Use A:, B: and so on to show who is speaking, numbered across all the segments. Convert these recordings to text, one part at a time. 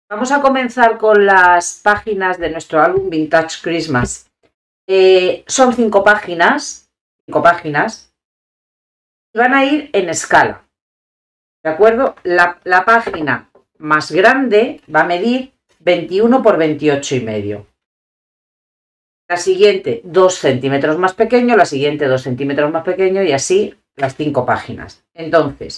A: Vamos a comenzar con las páginas de nuestro álbum Vintage Christmas. Son 5 páginas, y van a ir en escala, ¿de acuerdo? La página más grande va a medir 21 por 28 y medio. La siguiente 2 centímetros más pequeño, la siguiente 2 centímetros más pequeño y así las 5 páginas. Entonces,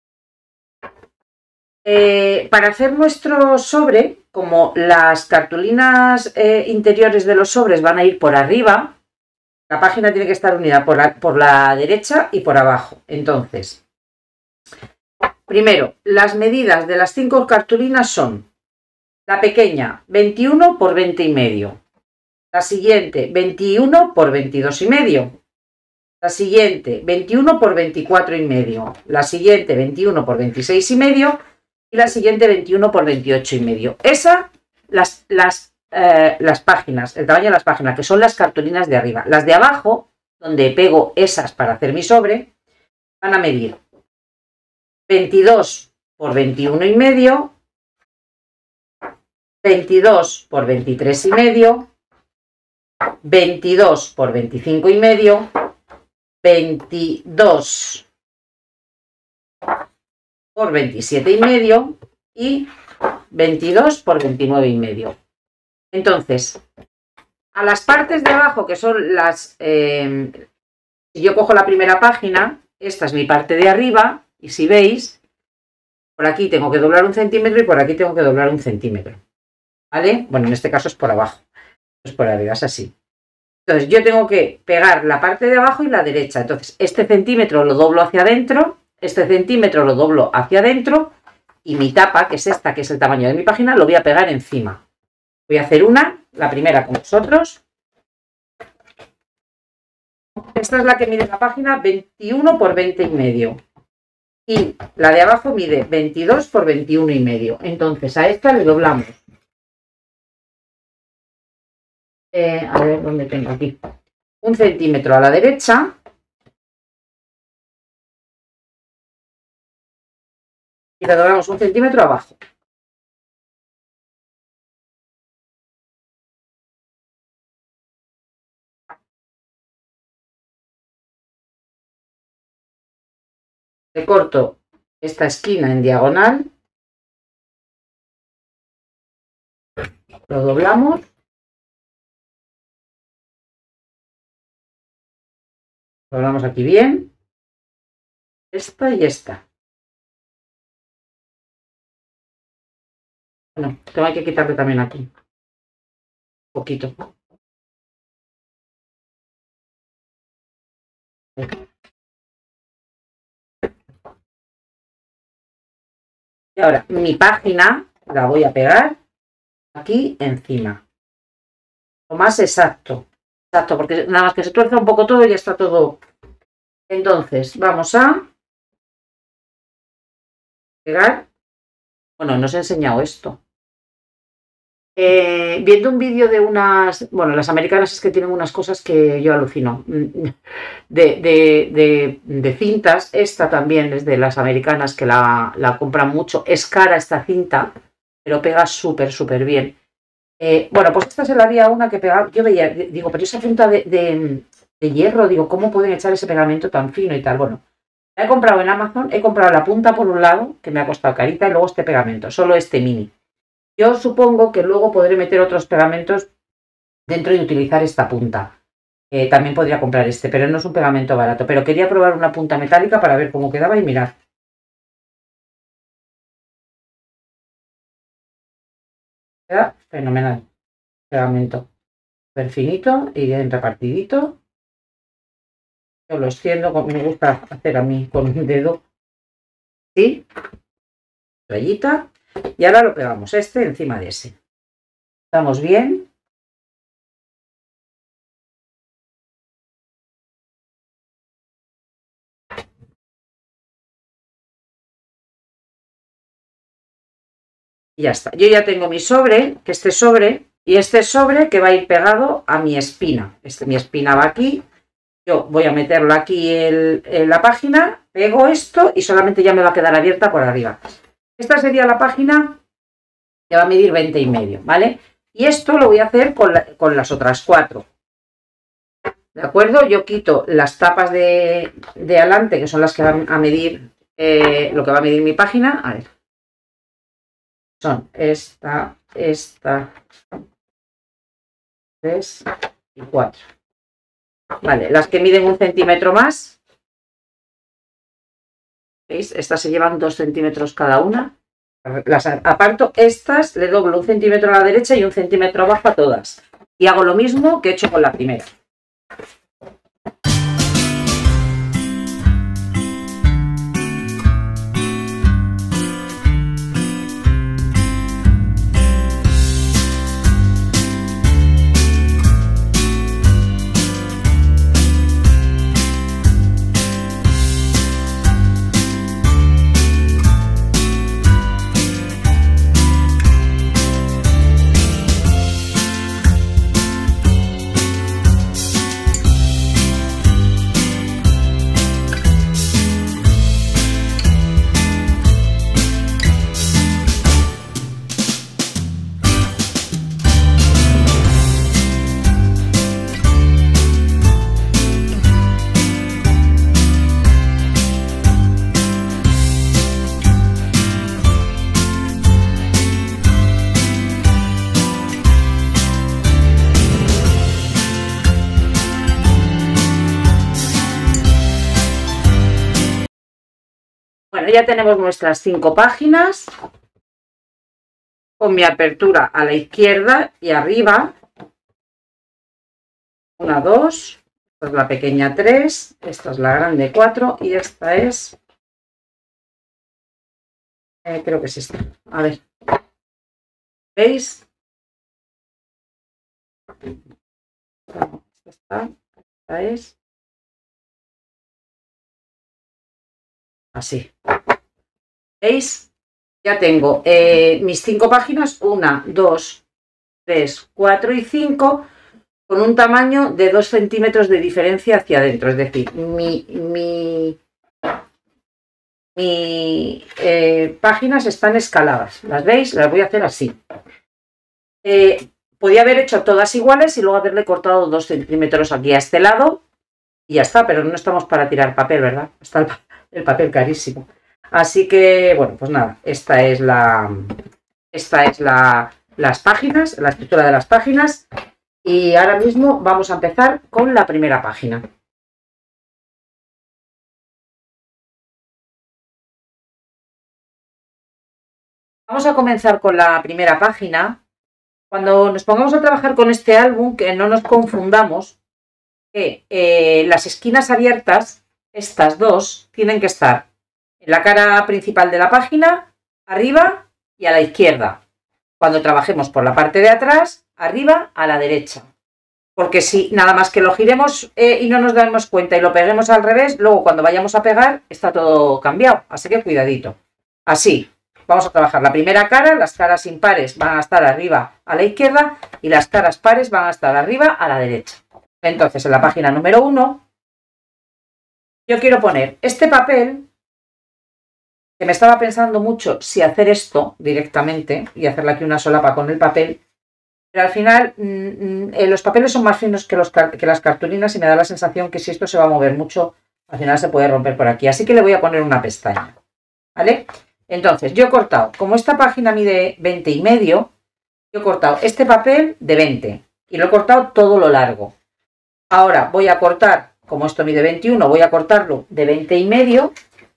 A: para hacer nuestro sobre, como las cartulinas interiores de los sobres van a ir por arriba, la página tiene que estar unida por la derecha y por abajo. Entonces, primero, las medidas de las 5 cartulinas son: la pequeña 21 por 20 y medio, la siguiente 21 por 22 y medio, la siguiente 21 por 24 y medio, la siguiente 21 por 26 y medio y la siguiente 21 por 28 y medio. Esas las páginas, el tamaño de las páginas, que son las cartulinas de arriba. Las de abajo, donde pego esas para hacer mi sobre, van a medir 22 por 21 y medio, 22 por 23 y medio, 22 por 25 y medio, 22 por 27 y medio y 22 por 29 y medio. Entonces, a las partes de abajo, que son las... si yo cojo la primera página, esta es mi parte de arriba, y si veis, por aquí tengo que doblar 1 centímetro y por aquí tengo que doblar 1 centímetro. ¿Vale? Bueno, en este caso es por abajo, no es por arriba, es así. Entonces, yo tengo que pegar la parte de abajo y la derecha. Entonces, este centímetro lo doblo hacia adentro, este centímetro lo doblo hacia adentro, y mi tapa, que es esta, que es el tamaño de mi página, lo voy a pegar encima. Voy a hacer la primera con vosotros. Esta es la que mide la página 21 por 20 y medio. Y la de abajo mide 22 por 21 y medio. Entonces a esta le doblamos. A ver dónde tengo aquí. 1 centímetro a la derecha. Y le doblamos 1 centímetro abajo. Le corto esta esquina en diagonal, lo doblamos, doblamos aquí bien, esta y esta. Bueno, tengo que quitarle también aquí un poquito. Y ahora mi página la voy a pegar aquí encima. Lo más exacto. Exacto, porque nada más que se tuerza un poco todo y ya está todo. Entonces, vamos a pegar. Bueno, no os he enseñado esto. Viendo un vídeo de unas... Bueno, las americanas es que tienen unas cosas que yo alucino. De cintas. Esta también es de las americanas, que la compran mucho. Es cara esta cinta, pero pega súper, súper bien. Bueno, pues esta se la había una que pegaba. Yo veía, digo, pero esa punta de hierro, digo, ¿cómo pueden echar ese pegamento tan fino y tal? Bueno, la he comprado en Amazon, he comprado la punta por un lado, que me ha costado carita, y luego este pegamento, solo este mini. Yo supongo que luego podré meter otros pegamentos dentro y utilizar esta punta. También podría comprar este, pero no es un pegamento barato. Pero quería probar una punta metálica para ver cómo quedaba y mirad. Queda fenomenal. Pegamento súper finito y bien repartidito. Yo lo extiendo, me gusta hacer a mí con un dedo. ¿Sí? Rayita. Y ahora lo pegamos este encima de ese. ¿Estamos bien? Y ya está. Yo ya tengo mi sobre, que este sobre, y este sobre que va a ir pegado a mi espina. Mi espina va aquí. Yo voy a meterlo aquí en la página, pego esto y solamente ya me va a quedar abierta por arriba. Esta sería la página que va a medir 20,5, ¿vale? Y esto lo voy a hacer con las otras 4. ¿De acuerdo? Yo quito las tapas de adelante, que son las que van a medir lo que va a medir mi página. A ver. Son esta, 3 y 4. Vale, las que miden 1 centímetro más. ¿Veis? Estas se llevan 2 centímetros cada una. Las aparto, estas le doblo 1 centímetro a la derecha y 1 centímetro abajo a todas. Y hago lo mismo que he hecho con la primera. Bueno, ya tenemos nuestras 5 páginas con mi apertura a la izquierda y arriba. 1, 2, esta es la pequeña 3, esta es la grande 4 y esta es, creo que es esta. A ver, ¿veis? Esta es así. ¿Veis? Ya tengo mis 5 páginas, 1, 2, 3, 4 y 5, con un tamaño de 2 centímetros de diferencia hacia adentro. Es decir, mis páginas están escaladas. ¿Las veis? Las voy a hacer así. Podía haber hecho todas iguales y luego haberle cortado 2 centímetros aquí a este lado y ya está, pero no estamos para tirar papel, ¿verdad? Está el papel carísimo. Así que, bueno, pues nada, esta es las páginas, la estructura de las páginas. Y ahora mismo vamos a empezar con la primera página. Vamos a comenzar con la primera página. Cuando nos pongamos a trabajar con este álbum, que no nos confundamos, que las esquinas abiertas, estas dos, tienen que estar en la cara principal de la página, arriba y a la izquierda. Cuando trabajemos por la parte de atrás, arriba a la derecha. Porque si nada más que lo giremos y no nos damos cuenta y lo peguemos al revés, luego cuando vayamos a pegar está todo cambiado. Así que cuidadito. Así, vamos a trabajar la primera cara. Las caras impares van a estar arriba a la izquierda y las caras pares van a estar arriba a la derecha. Entonces, en la página número 1, yo quiero poner este papel, que me estaba pensando mucho si hacer esto directamente y hacerle aquí una solapa con el papel, pero al final los papeles son más finos que las cartulinas y me da la sensación que si esto se va a mover mucho, al final se puede romper por aquí. Así que le voy a poner una pestaña, ¿vale? Entonces, yo he cortado, como esta página mide 20,5, yo he cortado este papel de 20 y lo he cortado todo lo largo. Ahora voy a cortar, como esto mide 21, voy a cortarlo de 20,5,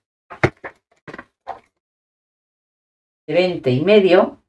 A: de 20,5.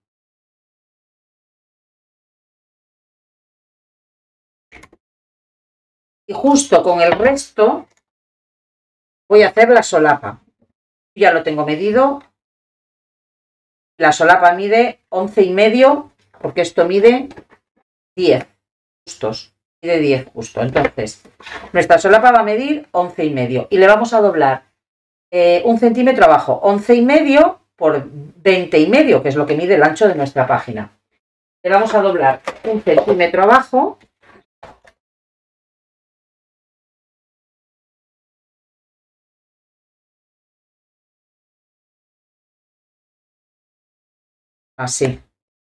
A: Y justo con el resto voy a hacer la solapa. Ya lo tengo medido. La solapa mide 11,5, porque esto mide 10 justos. Mide 10 justo. Entonces, nuestra solapa va a medir 11,5 y le vamos a doblar 1 centímetro abajo. 11,5 por 20,5, que es lo que mide el ancho de nuestra página. Le vamos a doblar 1 centímetro abajo. Así.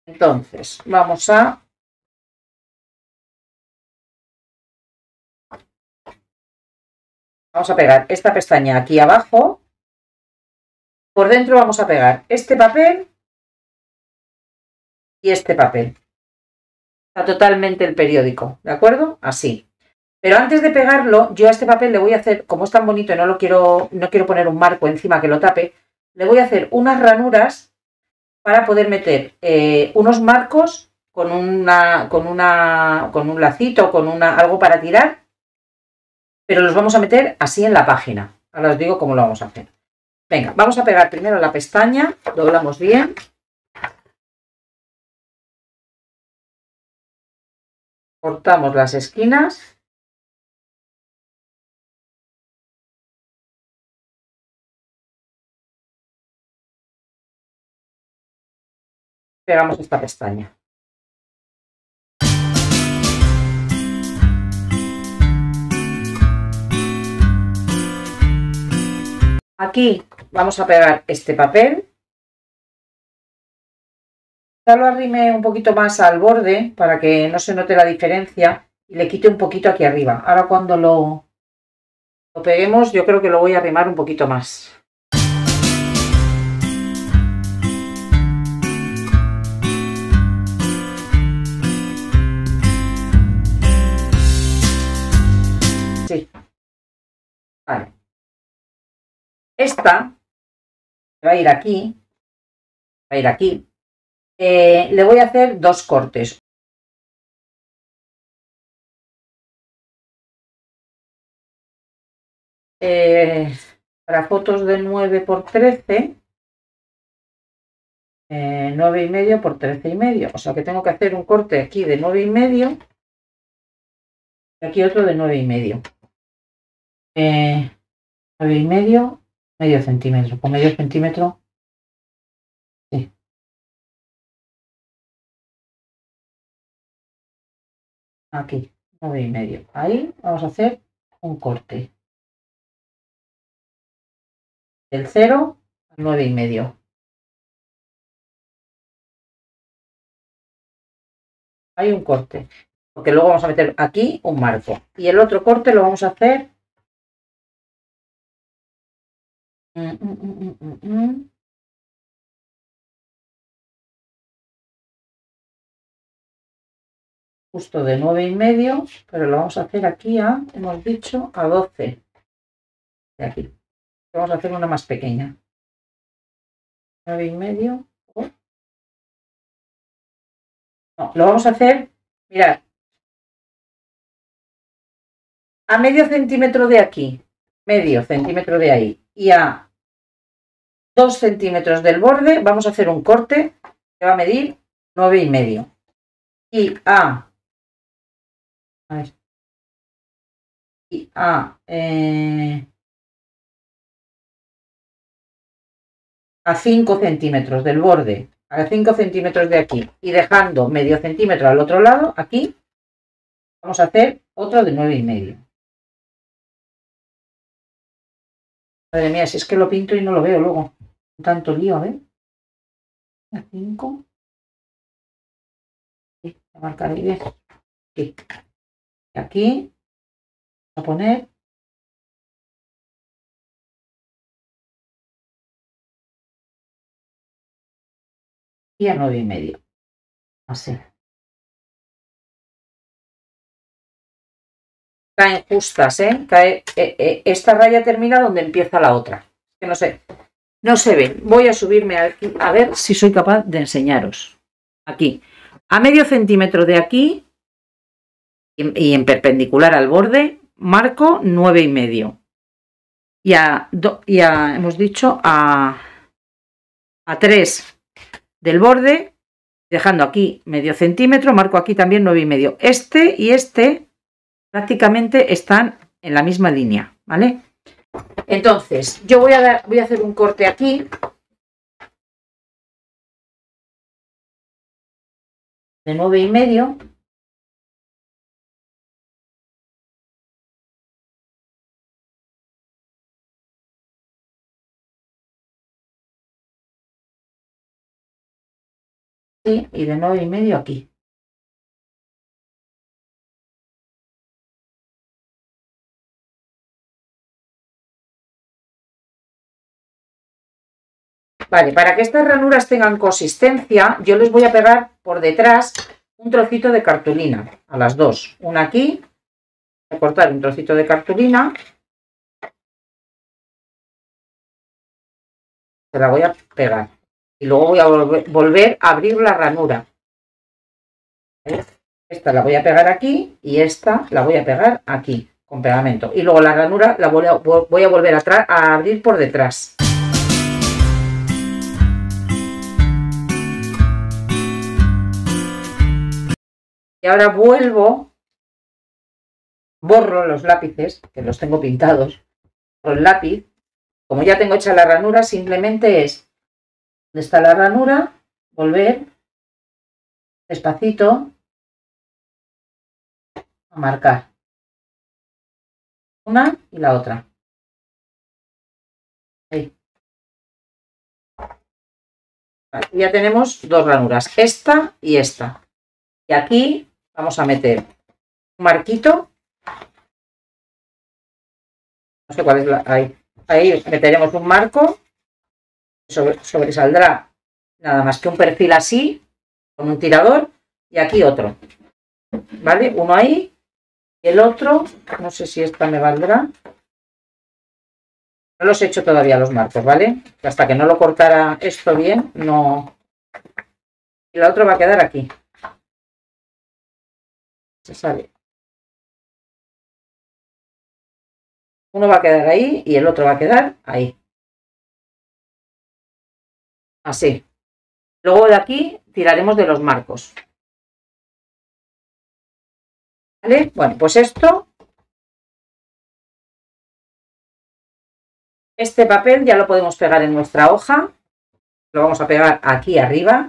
A: Entonces, vamos a pegar esta pestaña aquí abajo. Por dentro vamos a pegar este papel y este papel. Está totalmente el periódico, ¿de acuerdo? Así. Pero antes de pegarlo, yo a este papel le voy a hacer, como es tan bonito y no quiero poner un marco encima que lo tape, le voy a hacer unas ranuras para poder meter unos marcos con un lacito, algo para tirar, pero los vamos a meter así en la página. Ahora os digo cómo lo vamos a hacer. Venga, vamos a pegar primero la pestaña, doblamos bien. Cortamos las esquinas. Pegamos esta pestaña. Aquí vamos a pegar este papel. Ya lo arrime un poquito más al borde para que no se note la diferencia y le quite un poquito aquí arriba. Ahora cuando lo peguemos yo creo que lo voy a arrimar un poquito más. Sí. Vale. Esta va a ir aquí. Va a ir aquí. Le voy a hacer dos cortes. Para fotos de 9 por 13, 9,5 por 13,5. O sea que tengo que hacer un corte aquí de 9,5 y aquí otro de 9,5. 9,5, medio centímetro. Con medio centímetro. Sí. Aquí, 9,5. Ahí vamos a hacer un corte. Del 0 al 9,5. Hay un corte. Porque luego vamos a meter aquí un marco. Y el otro corte lo vamos a hacer. Justo de 9,5, pero lo vamos a hacer aquí hemos dicho, a 12. De aquí. Vamos a hacer una más pequeña. 9,5. No, lo vamos a hacer, mirad, a medio centímetro de aquí, medio centímetro de ahí, y a 2 centímetros del borde vamos a hacer un corte que va a medir 9,5. Y a 5 centímetros del borde, a 5 centímetros de aquí, y dejando medio centímetro al otro lado, aquí, vamos a hacer otro de 9,5. Madre mía, si es que lo pinto y no lo veo luego. Tanto lío, ¿eh? 5. Voy a marcar bien. Aquí. Y aquí vamos a poner y a 9,5. Así. Caen justas, ¿eh? Cae, esta raya termina donde empieza la otra. Que no sé. No se ve. Voy a subirme aquí a ver si soy capaz de enseñaros. Aquí. A medio centímetro de aquí y en perpendicular al borde, marco 9,5. Hemos dicho a 3 del borde, dejando aquí medio centímetro, marco aquí también 9,5. Este y este prácticamente están en la misma línea, ¿vale? Entonces, yo voy a hacer un corte aquí de 9,5. Sí, y de 9,5 aquí. Vale, para que estas ranuras tengan consistencia, yo les voy a pegar por detrás un trocito de cartulina a las dos. Una aquí, voy a cortar un trocito de cartulina, se la voy a pegar. Y luego voy a volver a abrir la ranura. Esta la voy a pegar aquí y esta la voy a pegar aquí con pegamento. Y luego la ranura la voy a volver a abrir por detrás. Y ahora borro los lápices, que los tengo pintados, con el lápiz. Como ya tengo hecha la ranura, simplemente es, donde está la ranura, volver despacito a marcar una y la otra. Ahí. Vale, ya tenemos dos ranuras, esta y esta. Y aquí vamos a meter un marquito. No sé cuál es la... Ahí meteremos un marco. Sobresaldrá nada más que un perfil así, con un tirador. Y aquí otro. ¿Vale? Uno ahí. Y el otro, no sé si esta me valdrá. No los he hecho todavía los marcos, ¿vale? Hasta que no lo cortara esto bien, no... Y la otra va a quedar aquí. Se sale. Uno va a quedar ahí y el otro va a quedar ahí. Así. Luego de aquí tiraremos de los marcos. ¿Vale? Bueno, pues este papel ya lo podemos pegar en nuestra hoja. Lo vamos a pegar aquí arriba.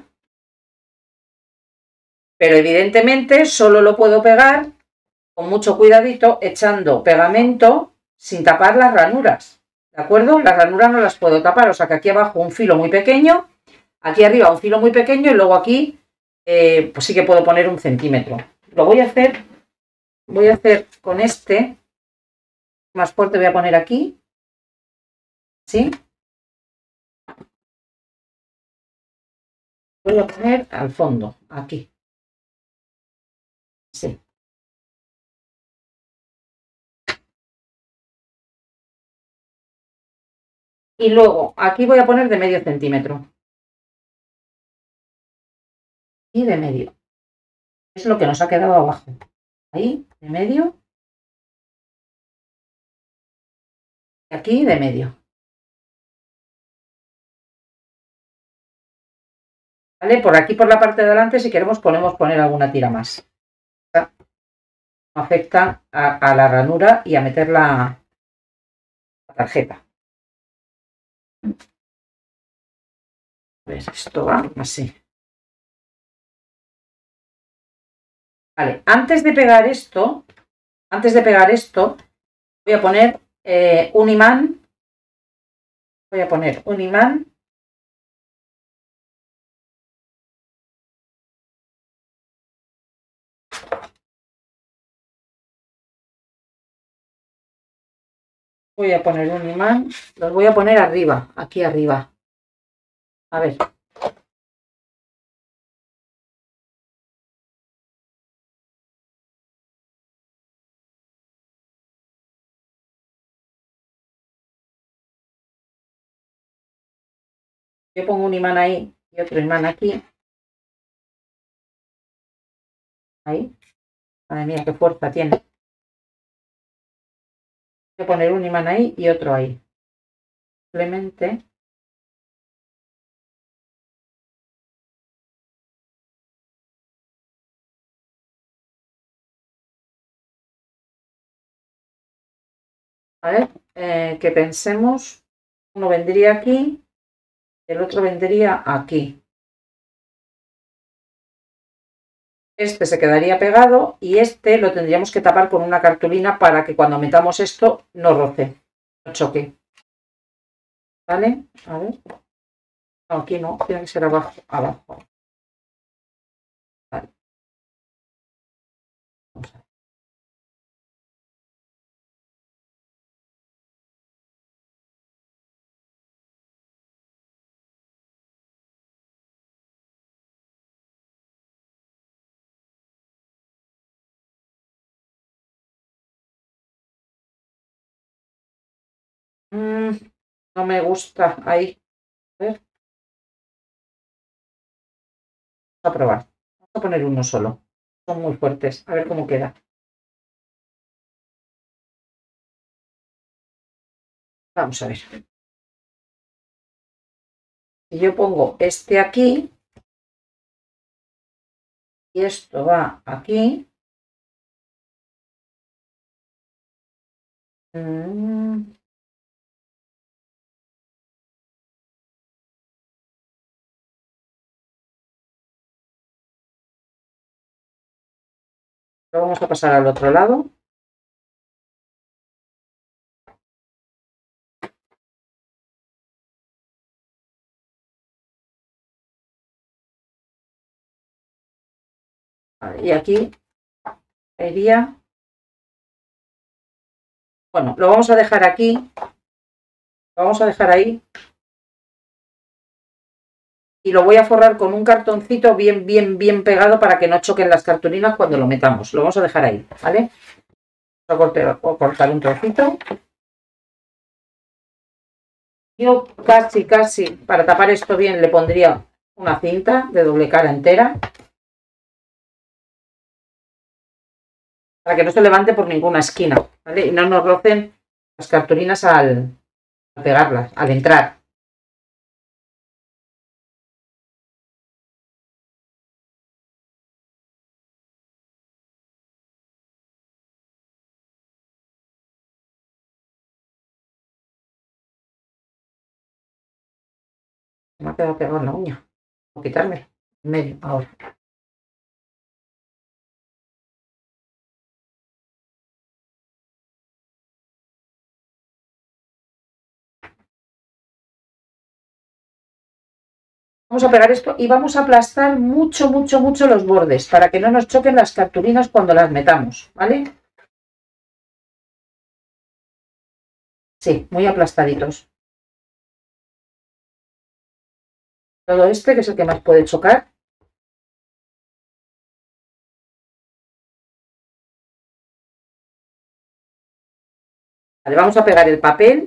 A: Pero evidentemente solo lo puedo pegar con mucho cuidadito, echando pegamento sin tapar las ranuras. ¿De acuerdo? Las ranuras no las puedo tapar, o sea que aquí abajo un filo muy pequeño, aquí arriba un filo muy pequeño y luego aquí pues sí que puedo poner 1 centímetro. Lo voy a hacer con este más fuerte, voy a poner aquí, ¿sí? Voy a poner al fondo, aquí, sí. Y luego aquí voy a poner de medio centímetro. Y de medio. Es lo que nos ha quedado abajo. Ahí, de medio. Y aquí, de medio. ¿Vale? Por aquí, por la parte de adelante, si queremos, podemos poner alguna tira más. No afecta a la ranura y a meter la tarjeta. ¿Ves? Esto va así. Vale, antes de pegar esto, voy a poner un imán. Voy a poner un imán. Voy a poner un imán. Los voy a poner arriba, aquí arriba. A ver. Yo pongo un imán ahí y otro imán aquí. Ahí. Madre mía, qué fuerza tiene. Voy a poner un imán ahí y otro ahí. Simplemente. A ver, que pensemos. Uno vendría aquí. El otro vendría aquí. Este se quedaría pegado y este lo tendríamos que tapar con una cartulina para que cuando metamos esto no roce, no choque. ¿Vale? A ver. No, aquí no, tiene que ser abajo, abajo. Vamos a ver. No me gusta ahí. A ver, vamos a probar. Vamos a poner uno solo. Son muy fuertes. A ver cómo queda. Vamos a ver. Si yo pongo este aquí y esto va aquí. Lo vamos a pasar al otro lado. Vale, y aquí iría. Bueno, lo vamos a dejar aquí. Lo vamos a dejar ahí. Y lo voy a forrar con un cartoncito bien pegado para que no choquen las cartulinas cuando lo metamos. Lo vamos a dejar ahí, ¿vale? Voy a cortar un trocito. Yo casi, para tapar esto bien, le pondría una cinta de doble cara entera. Para que no se levante por ninguna esquina, ¿vale? Y no nos rocen las cartulinas al pegarlas, al entrar. Me ha quedado pegado en la uña. Voy a quitarme en medio ahora. Vamos a pegar esto y vamos a aplastar mucho los bordes para que no nos choquen las cartulinas cuando las metamos, ¿vale? Sí, muy aplastaditos. Todo este, que es el que más puede chocar. Vale, vamos a pegar el papel.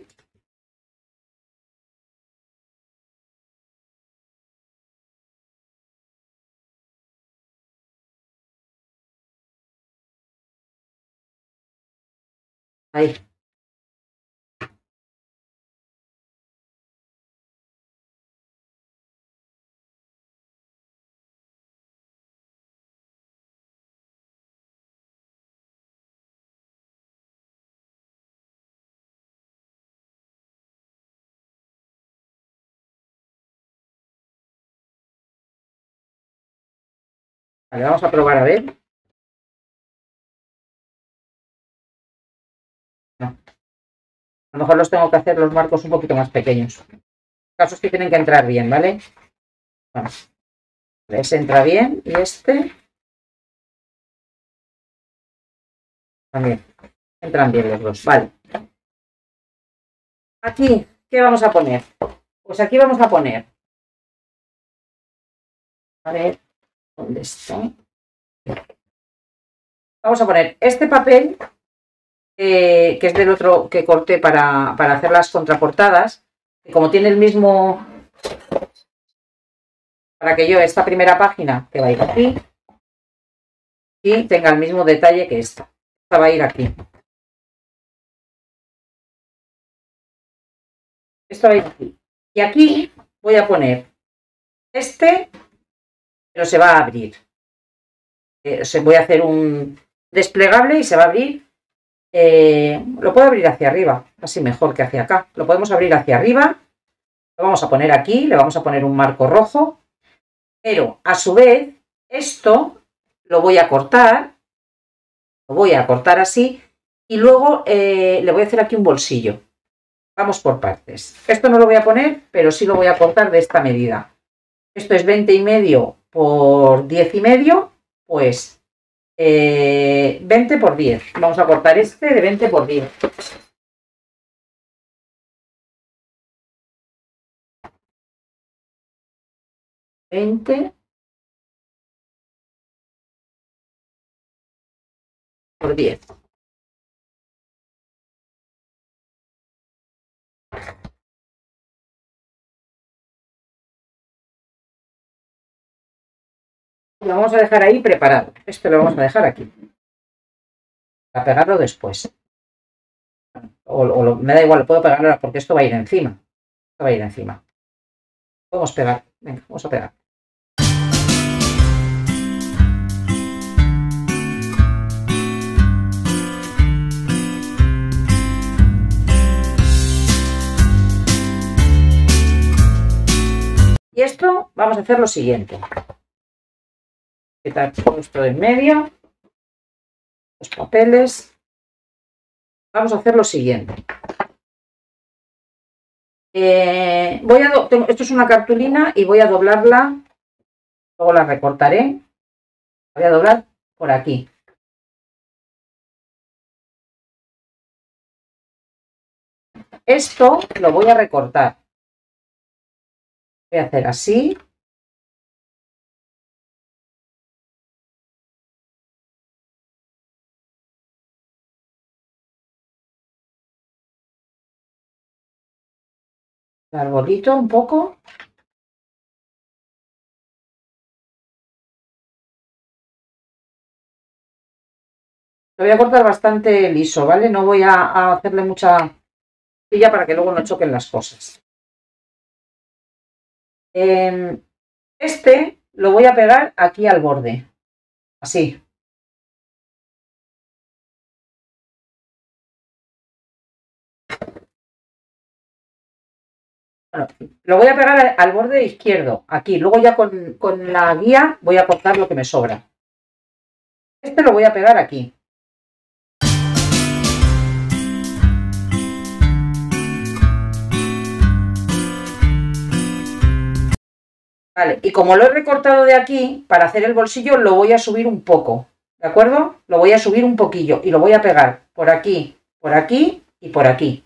A: Ahí. Vale, vamos a probar a ver. No. A lo mejor los tengo que hacer los marcos un poquito más pequeños. Los casos que tienen que entrar bien, ¿vale? Bueno, ese entra bien y este también. Entran bien los dos, vale. Aquí, ¿qué vamos a poner? Pues aquí vamos a poner. A ver, ¿dónde está? Vamos a poner este papel, que es del otro que corté para hacer las contraportadas. Y como tiene el mismo, para que yo esta primera página, que va a ir aquí, y tenga el mismo detalle que esta. Esta va a ir aquí. Esto va a ir aquí. Y aquí voy a poner este, pero se va a abrir. Voy a hacer un desplegable y se va a abrir. Lo puedo abrir hacia arriba, así mejor que hacia acá. Lo podemos abrir hacia arriba. Lo vamos a poner aquí, le vamos a poner un marco rojo. Pero a su vez, esto lo voy a cortar. Lo voy a cortar así. Y luego le voy a hacer aquí un bolsillo. Vamos por partes. Esto no lo voy a poner, pero sí lo voy a cortar de esta medida. Esto es 20,5 por 10,5, pues 20 por 10. Vamos a cortar este de 20 por 10. Por 10. Lo vamos a dejar ahí preparado. Esto lo vamos a dejar aquí. Para pegarlo después. Me da igual, lo puedo pegar ahora porque esto va a ir encima. Esto va a ir encima. Podemos pegar. Venga, vamos a pegar. Y esto vamos a hacer lo siguiente. Quitar todo esto de en medio. Los papeles. Vamos a hacer lo siguiente. Esto es una cartulina y voy a doblarla. Luego la recortaré. La voy a doblar por aquí. Esto lo voy a recortar. Voy a hacer así. El arbolito un poco. Lo voy a cortar bastante liso, ¿vale? No voy a hacerle mucha pilla para que luego no choquen las cosas. Este lo voy a pegar aquí al borde. Así. Bueno, lo voy a pegar al borde izquierdo, aquí. Luego ya con la guía voy a cortar lo que me sobra. Este lo voy a pegar aquí. Vale, y como lo he recortado de aquí, para hacer el bolsillo lo voy a subir un poco, ¿de acuerdo? Lo voy a subir un poquillo y lo voy a pegar por aquí y por aquí.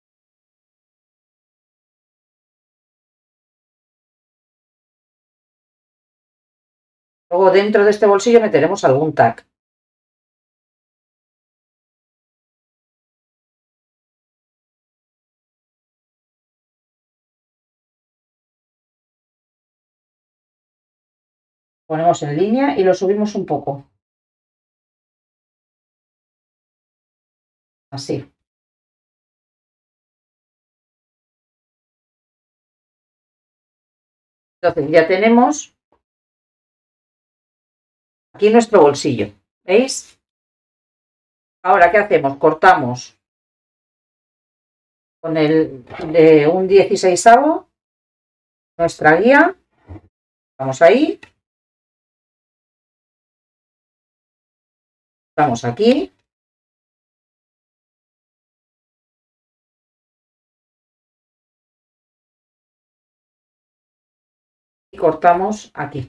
A: Luego dentro de este bolsillo meteremos algún tac. Ponemos en línea y lo subimos un poco. Así. Entonces ya tenemos aquí nuestro bolsillo. ¿Veis? Ahora, ¿qué hacemos? Cortamos con el de un 16avo nuestra guía. Vamos ahí. Vamos aquí. Y cortamos aquí.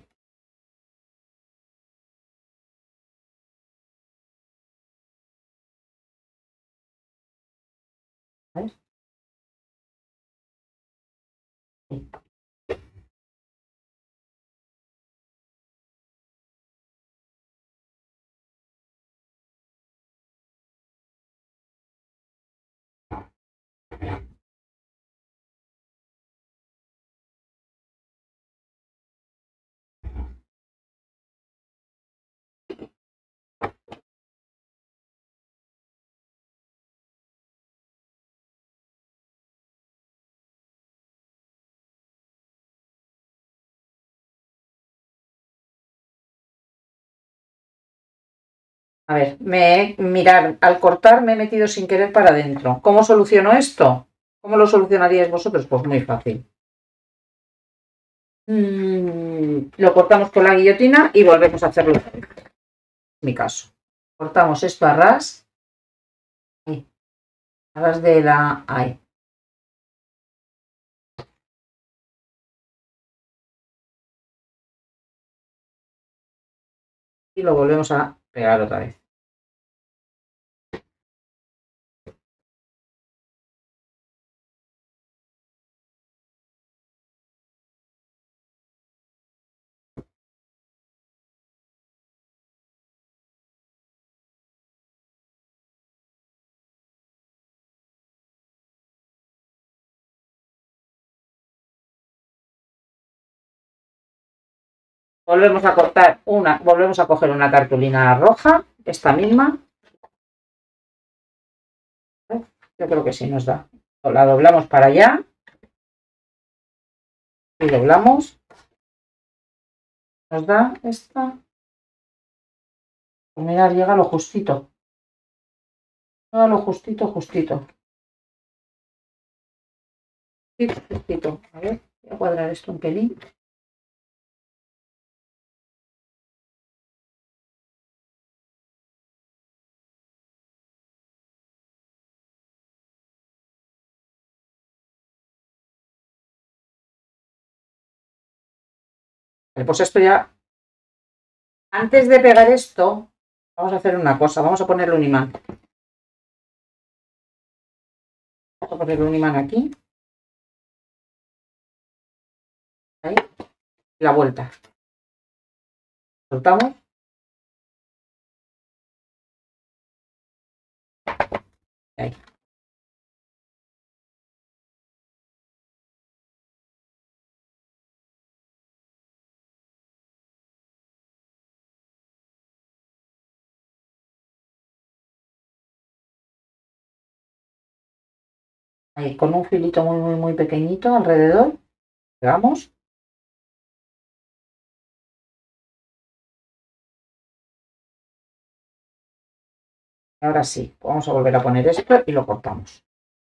A: ¿Veis? A ver, mirad, al cortar me he metido sin querer para adentro. ¿Cómo soluciono esto? ¿Cómo lo solucionaríais vosotros? Pues muy fácil. Lo cortamos con la guillotina y volvemos a hacerlo. En mi caso. Cortamos esto a ras. Ahí. A ras de la... Ahí. Y lo volvemos a pegar otra vez. Volvemos a cortar volvemos a coger una cartulina roja, esta misma. Yo creo que sí nos da. La doblamos para allá. Y doblamos. Nos da esta. Pues mirad, llega lo justito. Llega lo justito, justito. Justito. A ver, voy a cuadrar esto un pelín. Pues esto ya, antes de pegar esto, vamos a hacer una cosa, vamos a ponerle un imán. Vamos a ponerle un imán aquí. Ahí. La vuelta. Soltamos. Ahí. Ahí, con un filito muy pequeñito alrededor, pegamos. Ahora sí, vamos a volver a poner esto y lo cortamos.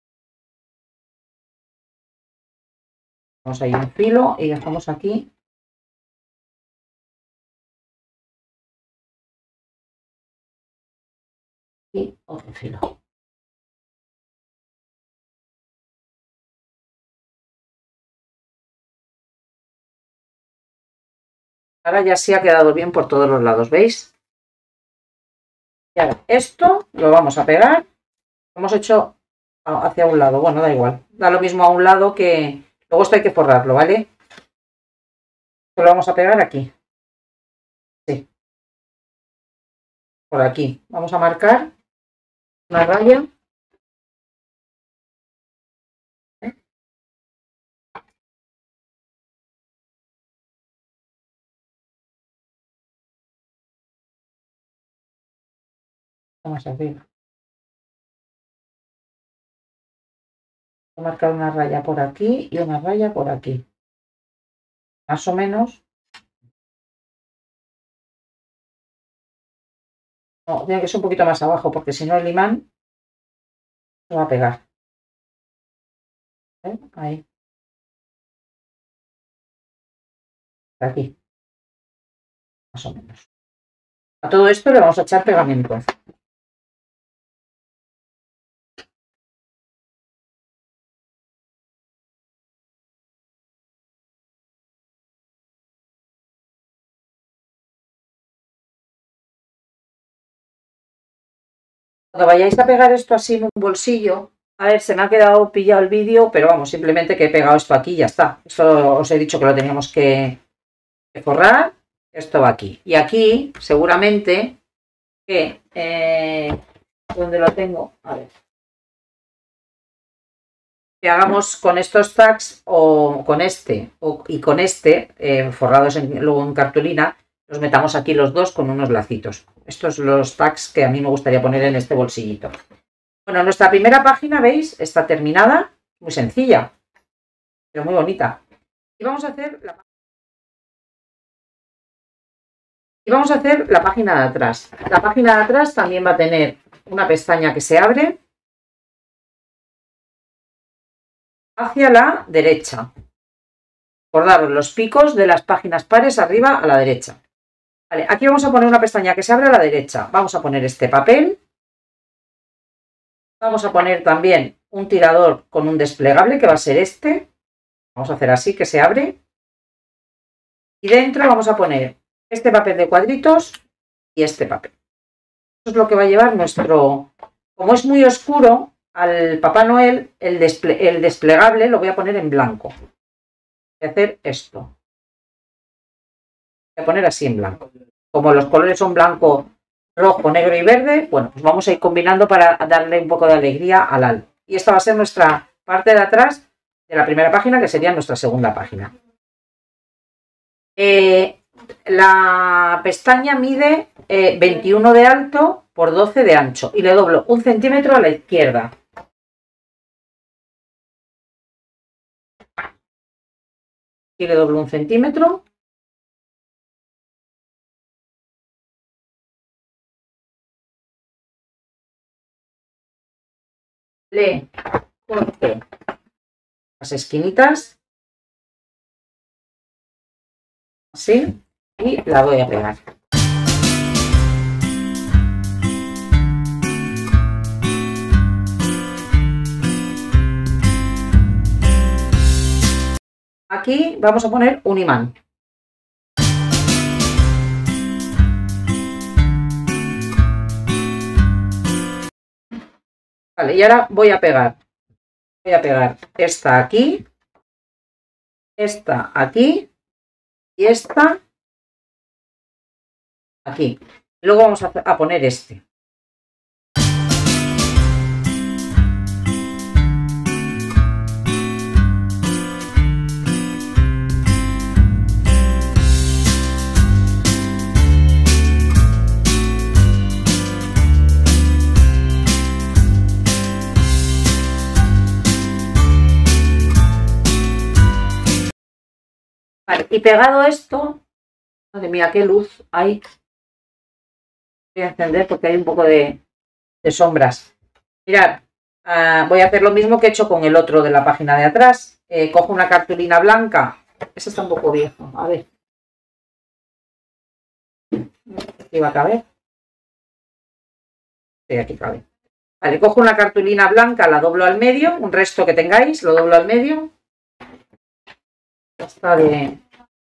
A: Vamos a ir un filo y dejamos aquí. Y otro filo. Ahora ya sí ha quedado bien por todos los lados, ¿veis? Y ahora esto lo vamos a pegar. Lo hemos hecho hacia un lado. Bueno, da igual. Da lo mismo a un lado que... Luego esto hay que forrarlo, ¿vale? Lo vamos a pegar aquí. Sí. Por aquí. Vamos a marcar una raya. Vamos a abrir. Voy a marcar una raya por aquí y una raya por aquí. Más o menos. No, tiene que ser un poquito más abajo porque si no el imán se va a pegar. Ahí. Aquí. Más o menos. A todo esto le vamos a echar pegamento. Cuando vayáis a pegar esto así en un bolsillo, a ver, se me ha quedado pillado el vídeo, pero vamos, simplemente que he pegado esto aquí y ya está. Esto os he dicho que lo teníamos que forrar. Esto va aquí. Y aquí, seguramente, que... ¿dónde lo tengo? A ver. Que hagamos con estos tags o con este y con este, forrados luego en cartulina, los metamos aquí los dos con unos lacitos. Estos son los tags que a mí me gustaría poner en este bolsillito. Bueno, nuestra primera página, ¿veis? Está terminada, muy sencilla, pero muy bonita. Y vamos a hacer la página de atrás. La página de atrás también va a tener una pestaña que se abre hacia la derecha. Acordaros los picos de las páginas pares arriba a la derecha. Vale, aquí vamos a poner una pestaña que se abre a la derecha. Vamos a poner este papel. Vamos a poner también un tirador con un desplegable que va a ser este. Vamos a hacer así, que se abre. Y dentro vamos a poner este papel de cuadritos y este papel. es lo que va a llevar nuestro... Como es muy oscuro, al Papá Noel, el desplegable lo voy a poner en blanco. Voy a hacer esto. Voy a poner así en blanco. Como los colores son blanco, rojo, negro y verde, bueno, pues vamos a ir combinando para darle un poco de alegría al álbum. Y esta va a ser nuestra parte de atrás de la primera página, que sería nuestra segunda página. La pestaña mide 21 de alto por 12 de ancho y le doblo 1 centímetro a la izquierda. Y le doblo 1 centímetro. Le corto las esquinitas. Así. Y la voy a pegar. Aquí vamos a poner un imán. Vale, y ahora voy a pegar. Voy a pegar esta aquí, esta aquí y esta aquí. Luego vamos a poner este. Vale, y pegado esto, madre mía, qué luz hay. Voy a encender porque hay un poco de sombras. Mirad, voy a hacer lo mismo que he hecho con el otro de la página de atrás. Cojo una cartulina blanca. Ese está un poco viejo. A ver. ¿Aquí va a caber? Sí, aquí cabe. Vale, cojo una cartulina blanca, la doblo al medio. Un resto que tengáis, lo doblo al medio. Está de...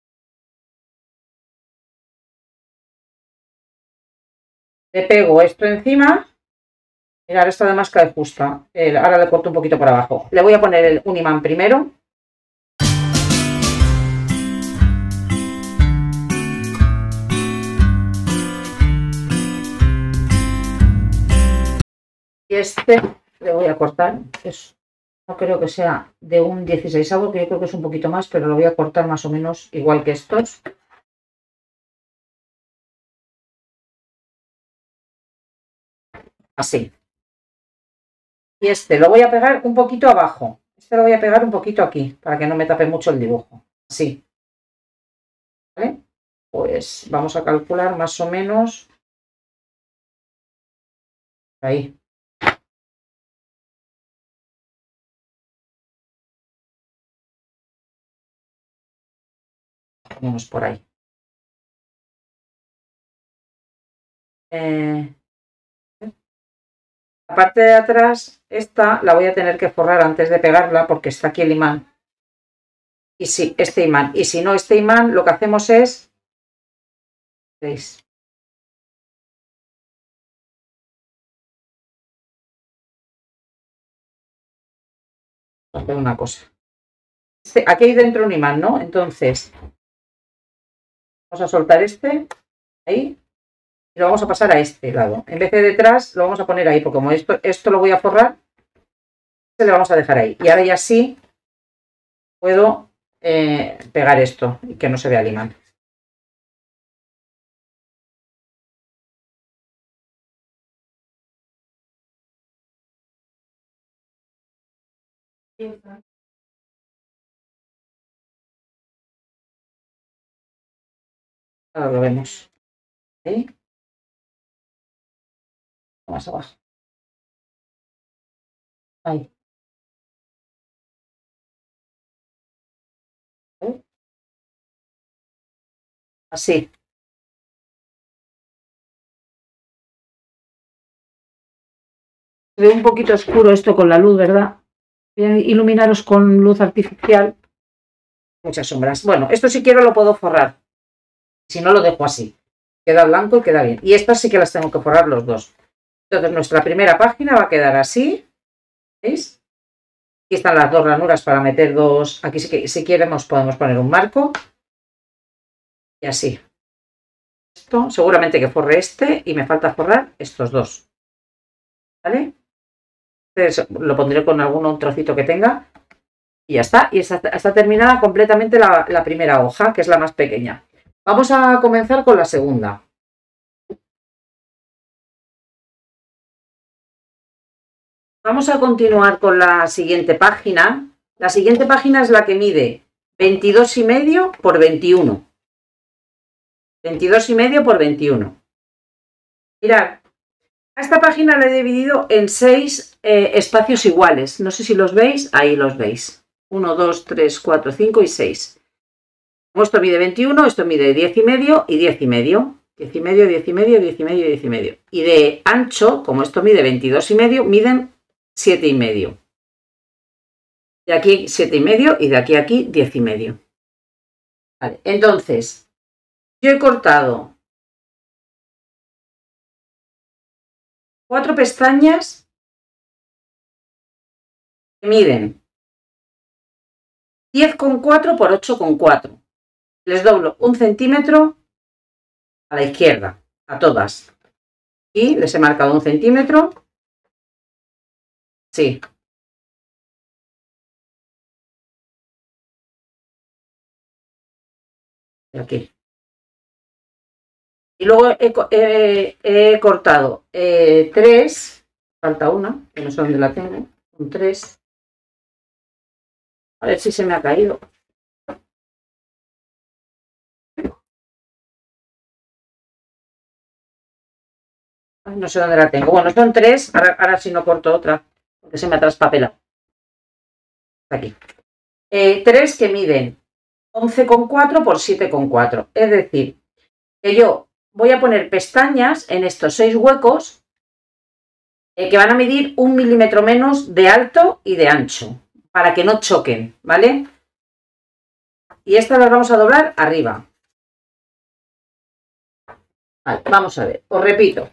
A: Le pego esto encima. Mirad, esta además cae justa. Ahora le corto un poquito por abajo. Le voy a poner un imán primero. Y este le voy a cortar. No creo que sea de un 16avo, que yo creo que es un poquito más, pero lo voy a cortar más o menos igual que estos. Así. Y este lo voy a pegar un poquito abajo. Este lo voy a pegar un poquito aquí, para que no me tape mucho el dibujo. Así. ¿Vale? Pues vamos a calcular más o menos. Ahí. Ponemos por ahí. La parte de atrás, esta la voy a tener que forrar antes de pegarla porque está aquí el imán. Y sí, este imán. Y si no, este imán, lo que hacemos es... ¿Veis? Voy a hacer una cosa. Aquí hay dentro un imán, ¿no? Entonces, vamos a soltar este, ahí, y lo vamos a pasar a este lado. En vez de detrás, lo vamos a poner ahí, porque como esto lo voy a forrar, se le vamos a dejar ahí. Y ahora ya sí puedo pegar esto y que no se vea el imán. Ahora lo vemos. Ahí. Más abajo. Ahí. ¿Eh? Así. Se ve un poquito oscuro esto con la luz, ¿verdad? Voy a iluminaros con luz artificial. Muchas sombras. Bueno, esto si quiero lo puedo forrar. Si no, lo dejo así. Queda blanco y queda bien. Y estas sí que las tengo que forrar los dos. Entonces nuestra primera página va a quedar así. ¿Veis? Aquí están las dos ranuras para meter dos. Aquí sí que si queremos podemos poner un marco. Y así. Esto seguramente que forre este y me falta forrar estos dos. ¿Vale? Entonces lo pondré con algún trocito que tenga. Y ya está. Y está terminada completamente la primera hoja, que es la más pequeña. Vamos a comenzar con la segunda. Vamos a continuar con la siguiente página. La siguiente página es la que mide 22,5 por 21. 22,5 por 21. Mirad, a esta página la he dividido en 6 espacios iguales. No sé si los veis. Ahí los veis. 1, 2, 3, 4, 5 y 6. Como esto mide 21, esto mide 10,5 y 10,5. 10,5, 10,5, 10,5 y 10,5. Y de ancho, como esto mide 22,5, miden 7,5. De aquí 7,5 y de aquí a aquí 10,5. Vale, entonces, yo he cortado 4 pestañas que miden 10,4 por 8,4. Les doblo 1 centímetro a la izquierda, a todas. Y les he marcado 1 centímetro. Sí. Aquí. Y luego he cortado 3. Falta una, que no sé dónde la tengo. Un 3. A ver si se me ha caído. No sé dónde la tengo. Bueno, son 3. Ahora sí no corto otra, porque se me ha traspapelado. Aquí. 3 que miden 11,4 por 7,4. Es decir, que yo voy a poner pestañas en estos 6 huecos que van a medir 1 milímetro menos de alto y de ancho, para que no choquen, ¿vale? Y estas las vamos a doblar arriba. Vale, vamos a ver, os repito.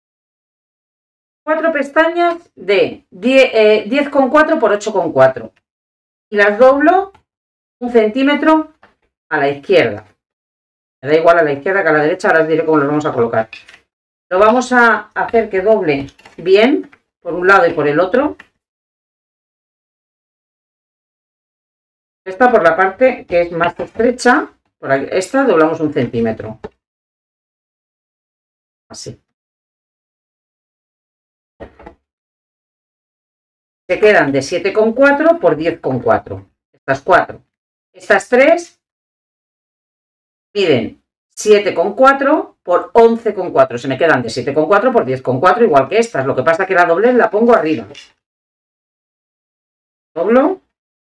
A: 4 pestañas de 10,4 por 8,4 y las doblo 1 centímetro a la izquierda. Me da igual a la izquierda que a la derecha, ahora os diré cómo los vamos a colocar. Lo vamos a hacer que doble bien por un lado y por el otro. Esta por la parte que es más estrecha, por aquí, esta doblamos 1 centímetro. Así. Se quedan de 7,4 por 10,4. Estas 4. Estas 3 miden 7,4 por 11,4. Se me quedan de 7,4 por 10,4, igual que estas. Lo que pasa es que la doblez la pongo arriba. Doblo.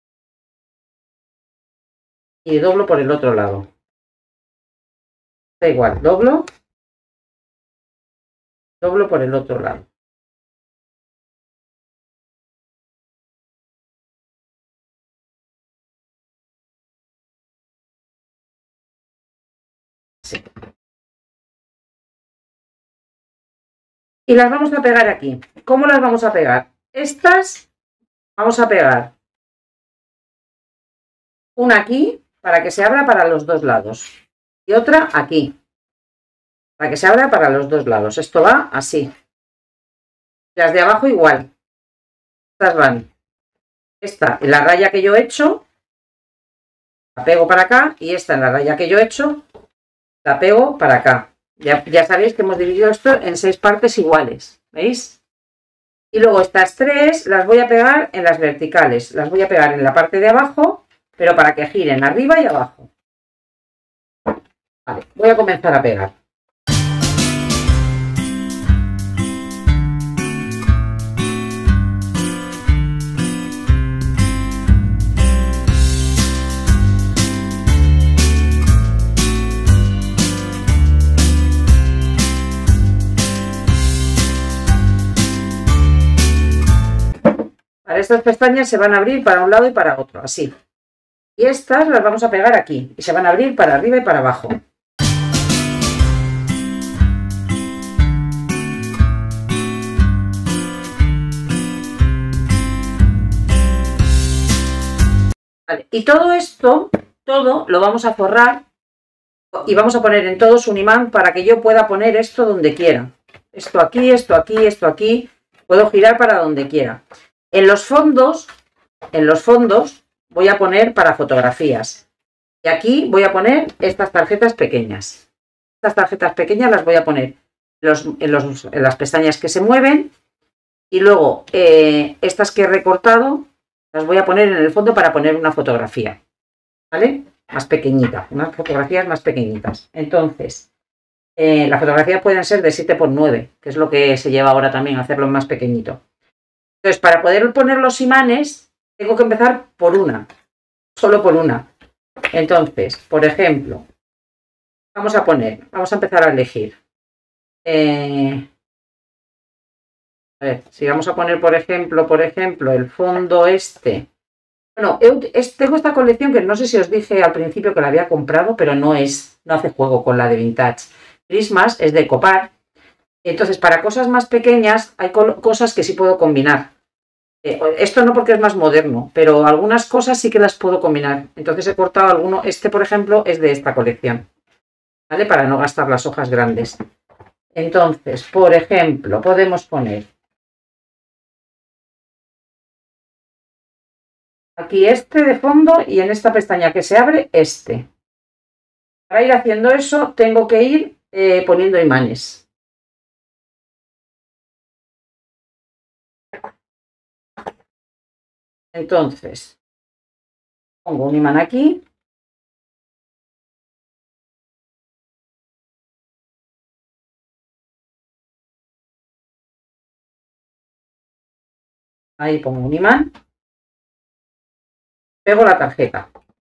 A: Y doblo por el otro lado. Da igual, doblo. Doblo por el otro lado. Sí. Y las vamos a pegar aquí. ¿Cómo las vamos a pegar? Estas vamos a pegar una aquí para que se abra para los dos lados y otra aquí para que se abra para los dos lados. Esto va así. Las de abajo igual. Estas van. Esta en la raya que yo he hecho, la pego para acá, y esta en la raya que yo he hecho, la pego para acá. Ya sabéis que hemos dividido esto en 6 partes iguales, ¿veis? Y luego estas 3 las voy a pegar en las verticales, las voy a pegar en la parte de abajo, pero para que giren arriba y abajo. Vale, voy a comenzar a pegar. Estas pestañas se van a abrir para un lado y para otro, así. Y estas las vamos a pegar aquí y se van a abrir para arriba y para abajo. Vale, y todo esto, todo lo vamos a forrar y vamos a poner en todos un imán para que yo pueda poner esto donde quiera. Esto aquí, esto aquí, esto aquí. Puedo girar para donde quiera. En los fondos voy a poner para fotografías. Y aquí voy a poner estas tarjetas pequeñas. Estas tarjetas pequeñas las voy a poner en las pestañas que se mueven. Y luego estas que he recortado las voy a poner en el fondo para poner una fotografía. ¿Vale? Más pequeñita, unas fotografías más pequeñitas. Entonces, las fotografías pueden ser de 7×9, que es lo que se lleva ahora también, hacerlo más pequeñito. Entonces, para poder poner los imanes, tengo que empezar por una, solo por una. Entonces, por ejemplo, vamos a empezar a elegir. A ver, si vamos a poner, por ejemplo, el fondo este. Bueno, tengo esta colección que no sé si os dije al principio que la había comprado, pero no hace juego con la de Vintage. Christmas es de Copar. Entonces, para cosas más pequeñas hay cosas que sí puedo combinar. Esto no porque es más moderno, pero algunas cosas sí que las puedo combinar. Entonces he cortado alguno. Este, por ejemplo, es de esta colección, ¿vale? Para no gastar las hojas grandes. Entonces, por ejemplo, podemos poner aquí este de fondo y en esta pestaña que se abre, este. Para ir haciendo eso, tengo que ir poniendo imanes. Entonces, pongo un imán aquí. Ahí pongo un imán. Pego la tarjeta.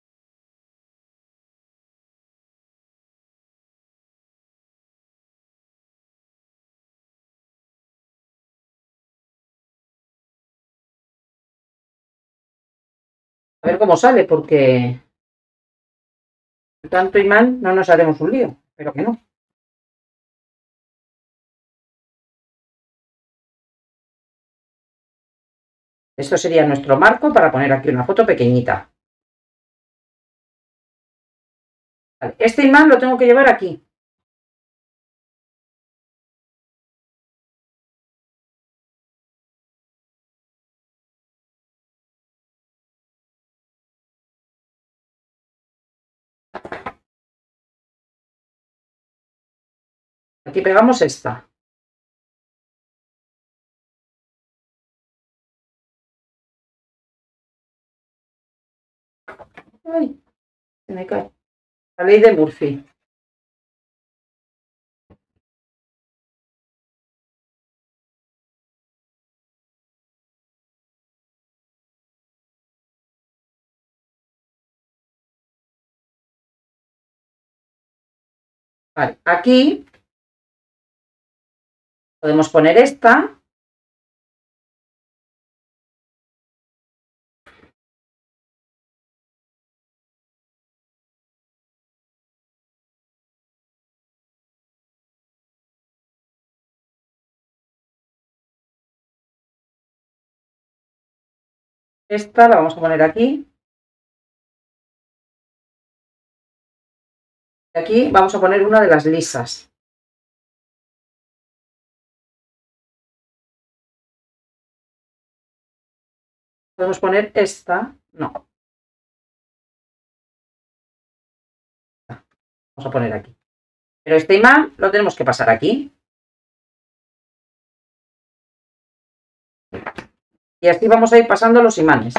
A: A ver cómo sale, porque tanto imán no nos haremos un lío, pero que no. Esto sería nuestro marco para poner aquí una foto pequeñita. Vale, este imán lo tengo que llevar aquí. Aquí pegamos esta. Ay, se me cae. La ley de Murphy. Vale, aquí podemos poner esta. Esta la vamos a poner aquí. Y aquí vamos a poner una de las lisas. Podemos poner esta. No. Vamos a poner aquí. Pero este imán lo tenemos que pasar aquí. Y así vamos a ir pasando los imanes.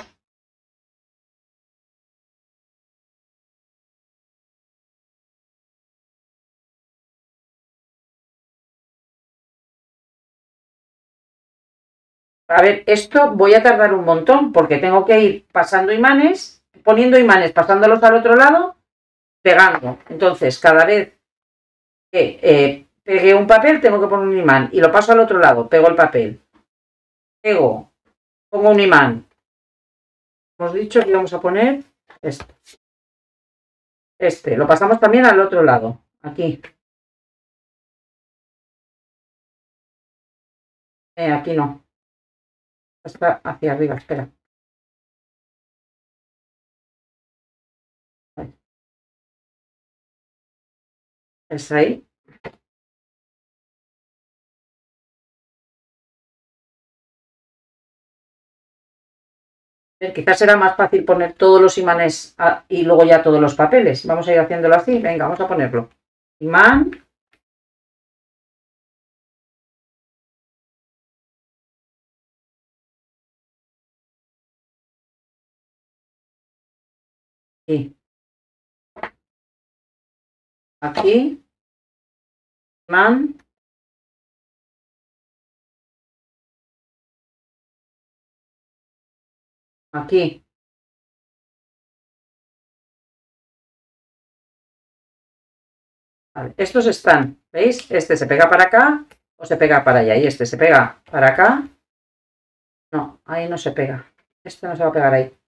A: A ver, esto voy a tardar un montón porque tengo que ir pasando imanes, poniendo imanes, pasándolos al otro lado, pegando. Entonces, cada vez que pegue un papel, tengo que poner un imán y lo paso al otro lado, pego el papel. Pego, pongo un imán. Hemos dicho que íbamos a poner este. Lo pasamos también al otro lado, aquí. Aquí no. Está hacia arriba, espera. Es ahí. Quizás será más fácil poner todos los imanes y luego ya todos los papeles. Vamos a ir haciéndolo así. Venga, vamos a ponerlo. Imán. Y aquí. Imán. Aquí. Vale, estos están, ¿veis? Este se pega para acá o se pega para allá. Y este se pega para acá. No, ahí no se pega. Este no se va a pegar ahí.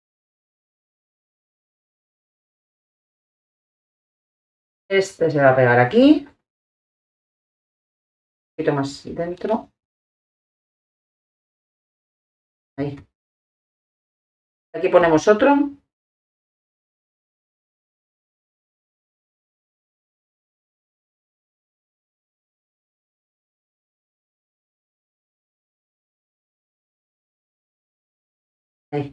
A: Este se va a pegar aquí. Un poquito más dentro. Ahí. Aquí ponemos otro. Ahí.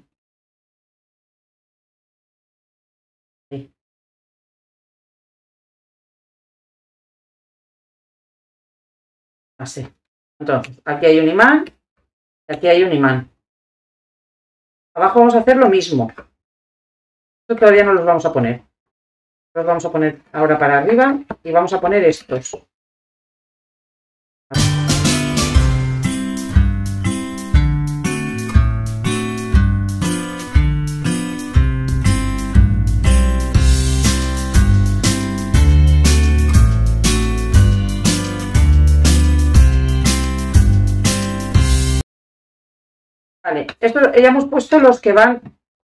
A: Ahí. Así. Entonces, aquí hay un imán y aquí hay un imán. Abajo vamos a hacer lo mismo. Esto todavía no los vamos a poner. Los vamos a poner ahora para arriba y vamos a poner estos. Vale, esto ya hemos puesto los que van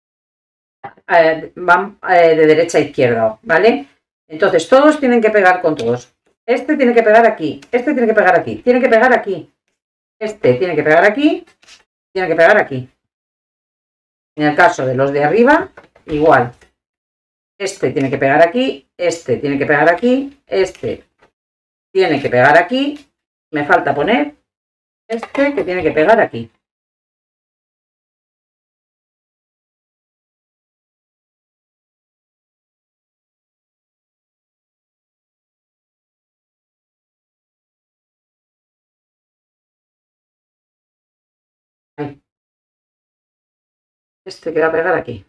A: de derecha a izquierda, ¿vale? Entonces todos tienen que pegar con todos. Este tiene que pegar aquí, este tiene que pegar aquí, tiene que pegar aquí, este tiene que pegar aquí, tiene que pegar aquí. En el caso de los de arriba, igual. Este tiene que pegar aquí, este tiene que pegar aquí, este tiene que pegar aquí. Me falta poner este que tiene que pegar aquí. Ahí. Este que va a pegar aquí.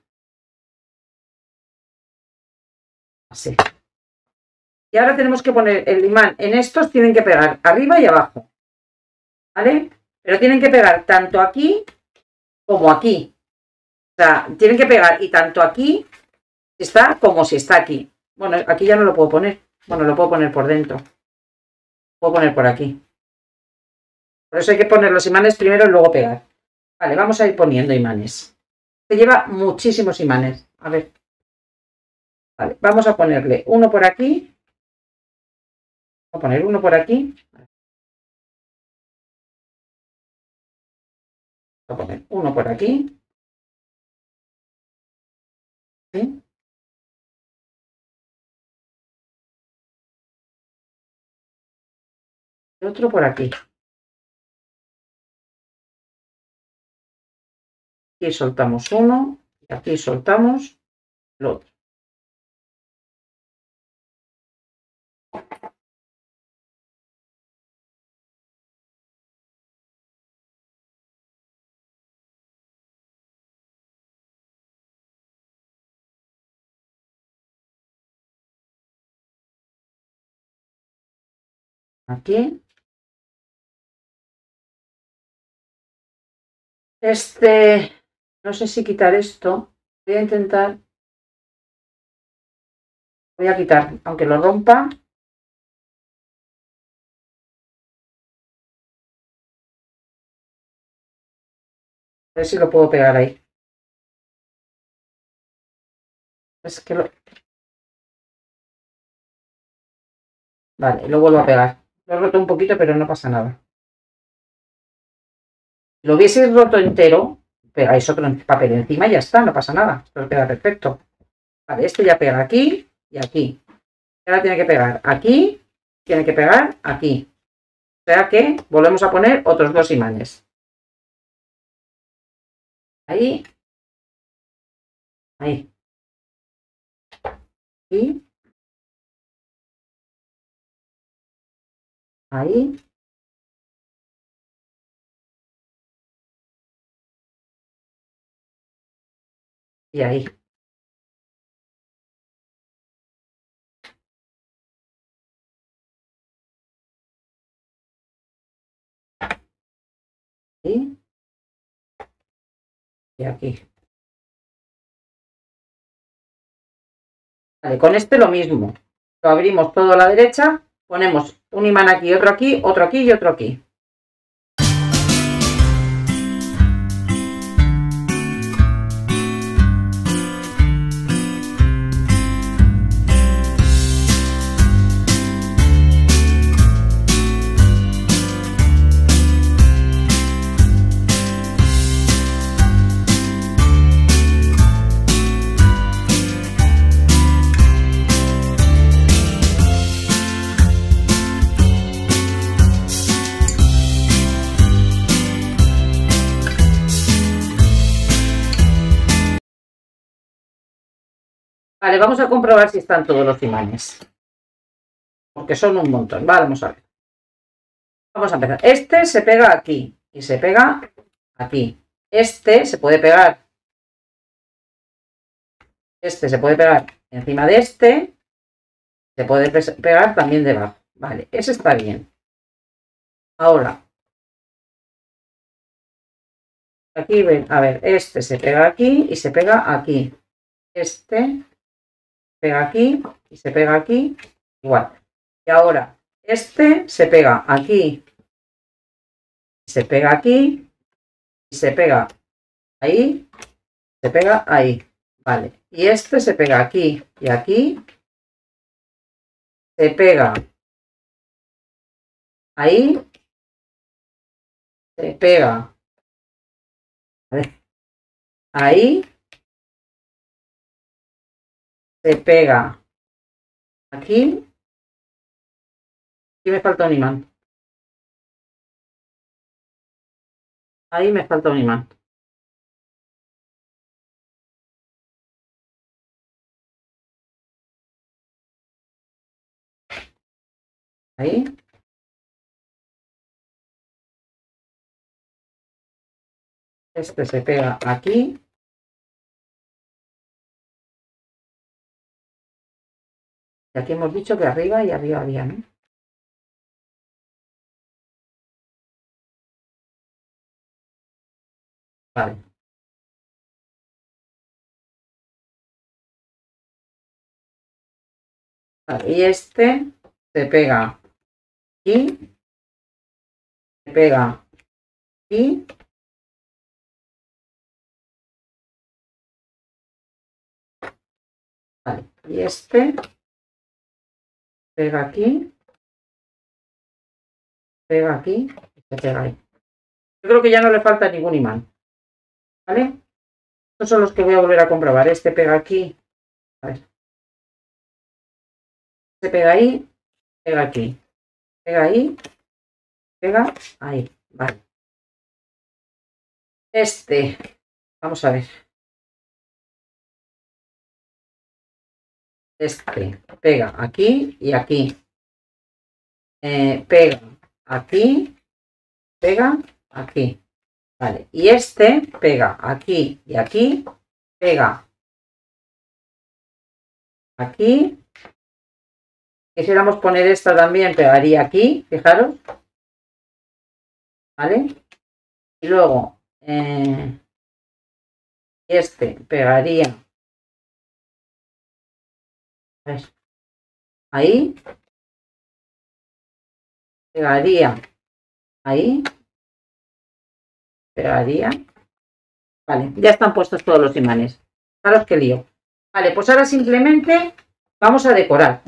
A: Así. Y ahora tenemos que poner el imán en estos, tienen que pegar arriba y abajo. ¿Vale? Pero tienen que pegar tanto aquí como aquí. O sea, tienen que pegar y tanto aquí está como si está aquí. Bueno, aquí ya no lo puedo poner. Bueno, lo puedo poner por dentro. Lo puedo poner por aquí. Por eso hay que poner los imanes primero y luego pegar. Vale, vamos a ir poniendo imanes. Se lleva muchísimos imanes. A ver. Vale, vamos a ponerle uno por aquí. Voy a poner uno por aquí. Voy a poner uno por aquí. ¿Sí? Y otro por aquí. Aquí soltamos uno. Y aquí soltamos el otro. Aquí. No sé si quitar esto. Voy a intentar. Voy a quitar, aunque lo rompa. A ver si lo puedo pegar ahí. Es que lo... Vale, lo vuelvo a pegar. Lo he roto un poquito, pero no pasa nada. Si lo hubieseis roto entero, pegáis otro papel encima y ya está, no pasa nada. Esto queda perfecto. Vale, este ya pega aquí y aquí. ahora tiene que pegar aquí, tiene que pegar aquí. O sea que volvemos a poner otros 2 imanes. Ahí. Ahí. Y ahí. Y ahí. Y aquí. Vale, con este lo mismo. Lo abrimos todo a la derecha, ponemos un imán aquí, otro aquí, otro aquí y otro aquí. Vale, vamos a comprobar si están todos los imanes. Porque son un montón. Vale, vamos a ver. Vamos a empezar. Este se pega aquí y se pega aquí. Este se puede pegar. Este se puede pegar encima de este. Se puede pegar también debajo. Vale, ese está bien. Ahora. Aquí ven, a ver, este se pega aquí y se pega aquí. Este pega aquí y se pega aquí, igual. Y ahora, este se pega aquí, se pega aquí, y se pega ahí, se pega ahí, vale. Y este se pega aquí y aquí, se pega ahí, se pega ahí, se pega aquí. Aquí me falta un imán. Ahí me falta un imán. Ahí. Este se pega aquí. Y aquí hemos dicho que arriba y arriba había, ¿no? Vale. Vale. Y este se pega aquí. Se pega aquí. Vale. Y este pega aquí. Pega aquí. Y se pega ahí. Yo creo que ya no le falta ningún imán. ¿Vale? Estos son los que voy a volver a comprobar. Este pega aquí. A ver. Se pega ahí. Pega aquí. Pega ahí. Pega ahí. Vale. Este. Vamos a ver. Este pega aquí y aquí. Pega aquí. Pega aquí. Vale. Y este pega aquí y aquí. Pega aquí. Quisiéramos poner esta también, pegaría aquí, fijaros. ¿Vale? Y luego este pegaría ahí. Pegaría ahí. Pegaría. Vale, ya están puestos todos los imanes. Fijaros qué lío. Vale, pues ahora simplemente vamos a decorar.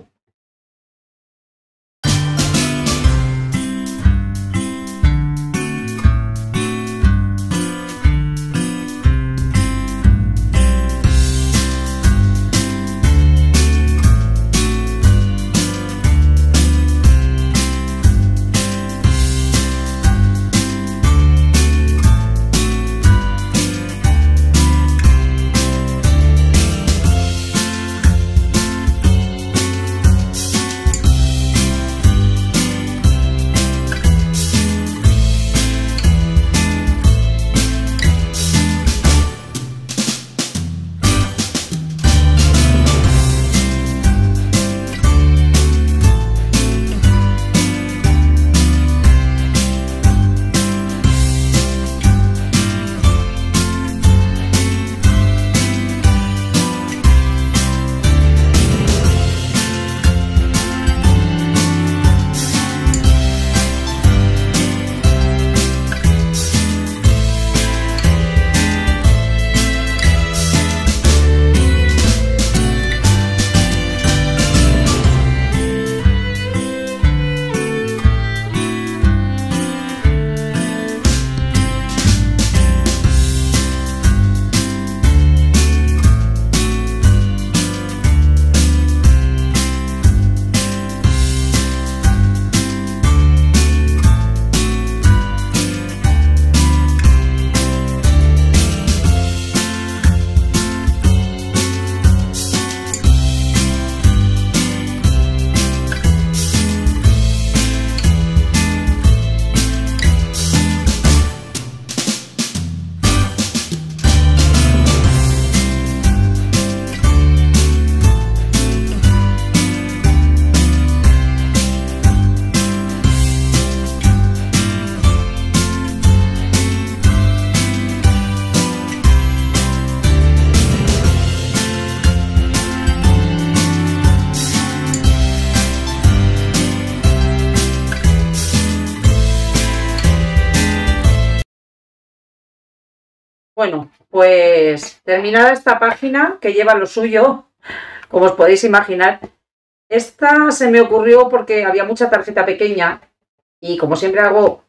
A: Bueno, pues terminada esta página que lleva lo suyo, como os podéis imaginar. Esta se me ocurrió porque había mucha tarjeta pequeña y como siempre hago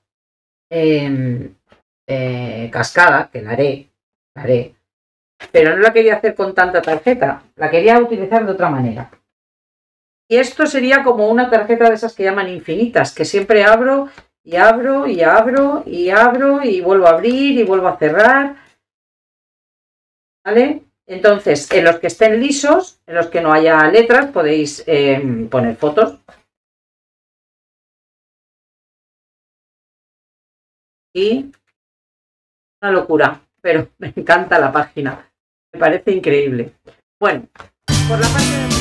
A: cascada, que la haré, pero no la quería hacer con tanta tarjeta, la quería utilizar de otra manera. Y esto sería como una tarjeta de esas que llaman infinitas, que siempre abro y abro y abro y abro y vuelvo a abrir y vuelvo a cerrar. ¿Vale? Entonces, en los que estén lisos, en los que no haya letras, podéis poner fotos. Y una locura, pero me encanta la página. Me parece increíble. Bueno, por la parte de